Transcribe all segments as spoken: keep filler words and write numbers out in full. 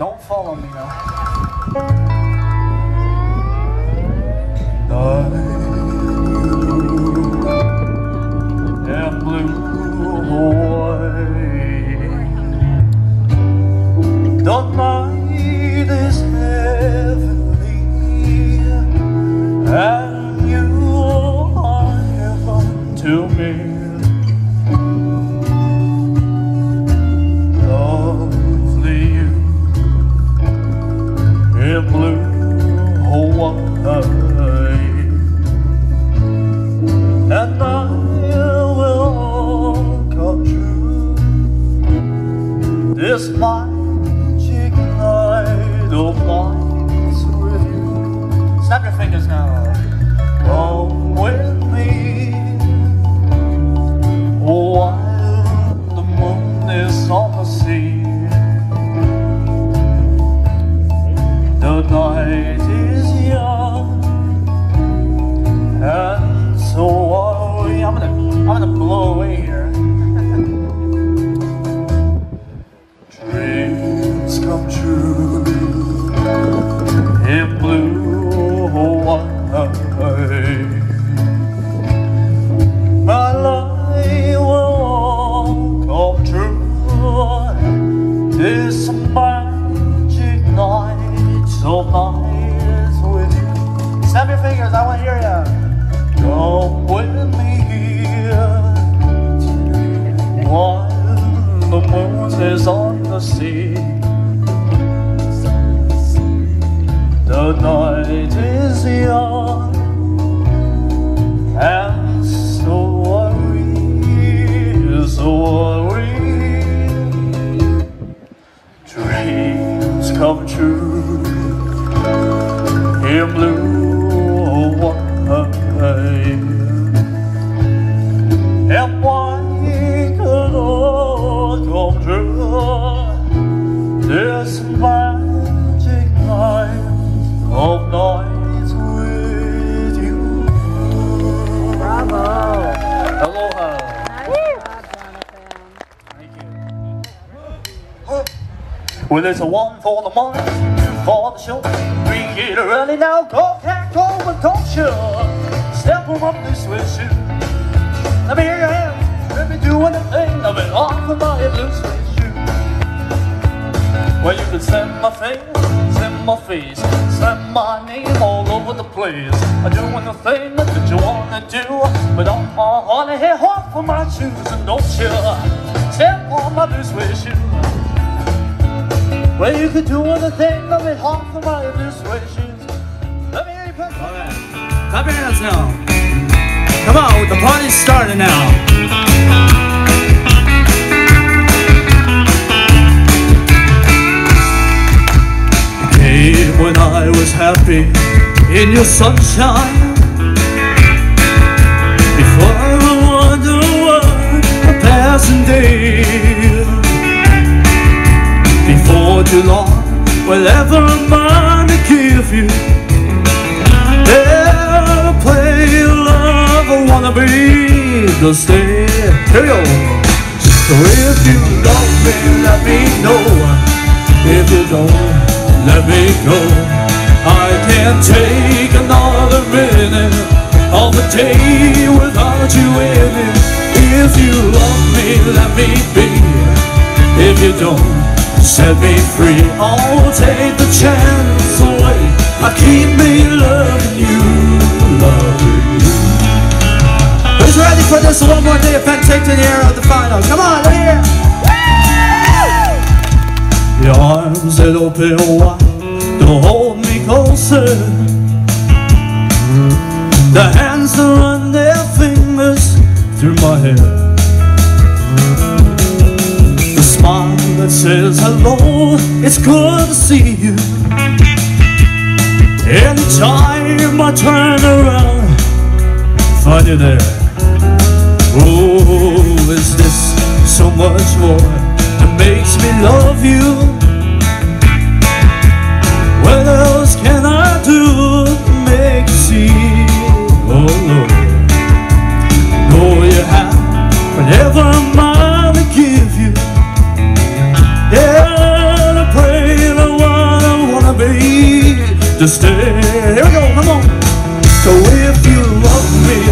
Don't follow me now. And blue away. The night is heavenly, and you are heaven to me. Lovely you in blue Hawaii, and I will come true. This magic night of lights with you. Snap your fingers now. Come with me while the moon is on the sea. The night is young, and so are we. I'm gonna, I'm gonna blow away here. Dreams come true in blue Hawaii. My life will come true. This magic night of nights with you. Snap your fingers, I want to hear ya. Come with me while the moon is on the sea. The night is young, and so are we, so are we. Dreams come true in blue Hawaii, and why could all come true? This magic night of nights with you. Bravo! Aloha! Nice job, Jonathan. Thank you. Well, it's a one for the money, two for the show. Three get early now, go, cat, go, and don't show. Step them up this way, shoe. Let me hear your hands. Let me do anything. I've been off of my blue suede shoe. Well, you can send my face, send my face, send my name all over the place. I do anything that you wanna do, but I'm on a head off for my shoes, and don't you step on my blue suede shoe. Well, you could do anything, I've been off for my blue suede shoes. Let me hear you put. All right, clap your hands now. Come on, the party's starting now. Came when I was happy in your sunshine, before I wonder what a passing day. Before too long, whatever I'm gonna give you, they'll play love, I wanna be the stay. Here we go. So if you love me, let me know. If you don't, let me go. I can't take another minute of a day without you in it. If you love me, let me be. If you don't, set me free. I'll take the chance away. I keep me loving you, loving you. Who's ready for this one more day of Penticton here at the final? Come on, let me hear. The arms that open wide to hold me closer, the hands that run their fingers through my hair, the smile that says hello, it's good to see you. Anytime I turn around, find you there. Oh, is this so much more that makes me love you? What else can I do to make you see? Oh Lord, know you have whatever I'm gonna give you. Yeah, I pray the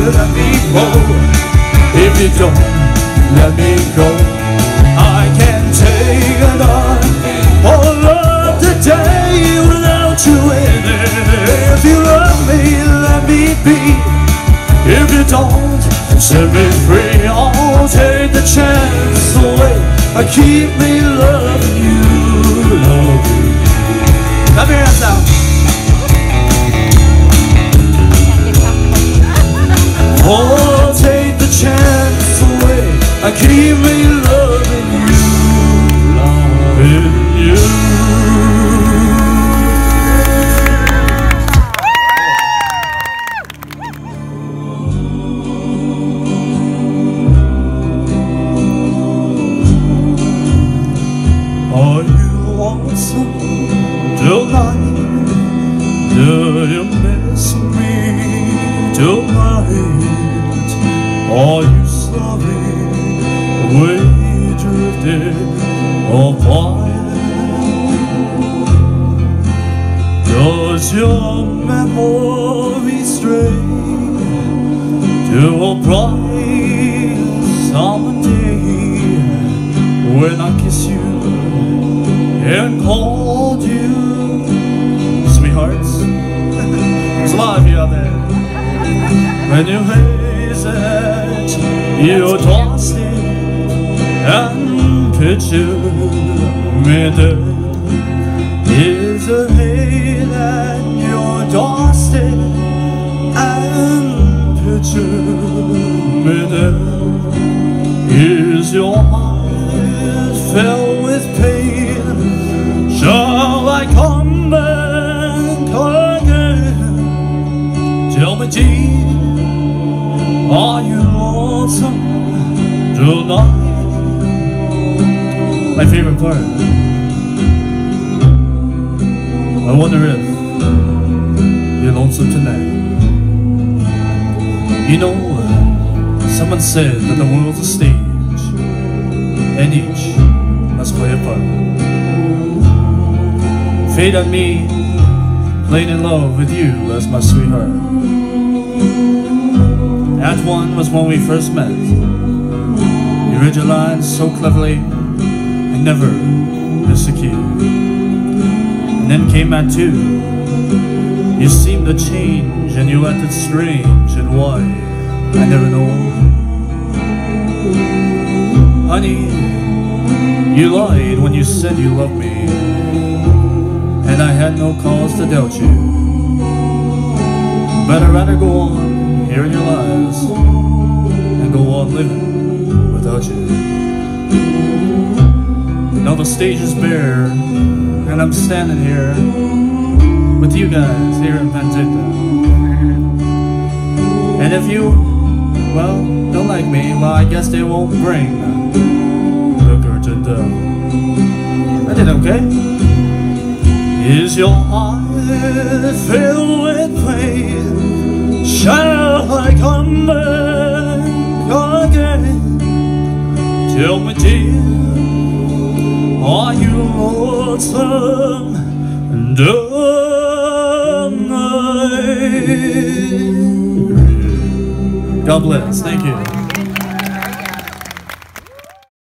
let me go. If you don't let me go, I can't take another all of the day without you in it. If you love me, let me be. If you don't, set me free. I'll take the chance away. I keep me loving you, loving you. Clap your hands out. Oh, take the chance away. I keep me loving you, loving you. Are you lonesome tonight? Do you miss me tonight? Are you sorry we drifted apart? Does your memory stray to a bright summer day when I kiss you and called you sweethearts? There's a lot of you out there. When you visit your doorstep and picture me there, is a hate at your doorstep and picture me there. Is your heart filled with pain? Shall I come back again? Tell me, dear, are you lonesome tonight? My favorite part. I wonder if you're lonesome tonight. You know, someone said that the world's a stage, and each must play a part. Fate on me, playing in love with you as my sweetheart. Act one was when we first met. You read your lines so cleverly, I never missed a key. And then came Act two. You seemed to change and you acted strange, and why, I never know. Honey, you lied when you said you loved me, and I had no cause to doubt you. But I'd rather go on hearing your lies and go on living without you. Now the stage is bare, and I'm standing here with you guys here in Penticton. And if you, well, don't like me, well, I guess they won't bring the curtain down. I did okay. Is your heart filled with pain? Shall I come back again? Tell me, dear, are you lonesome tonight? God bless. Thank you.